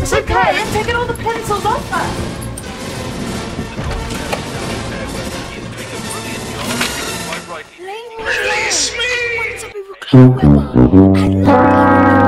It's okay, I'm taking all the pencils off her. Release me!